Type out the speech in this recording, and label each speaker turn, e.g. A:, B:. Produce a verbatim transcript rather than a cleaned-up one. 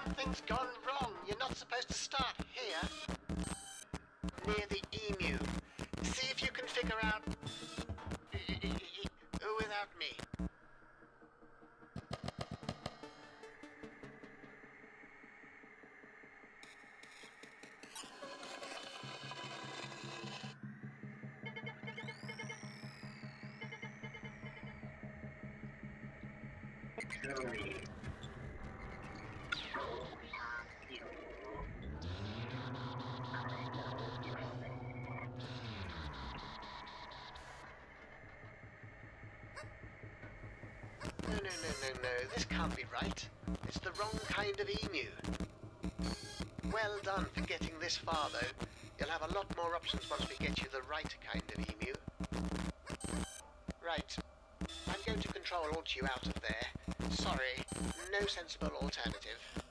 A: Something's gone wrong. You're not supposed to start here. Near the emu. See if you can figure out... without me. No, no, no, no, no. This can't be right. It's the wrong kind of emu. Well done for getting this far, though. You'll have a lot more options once we get you the right kind of emu. Right. I'm going to control alt you out of there. Sorry, no sensible alternative.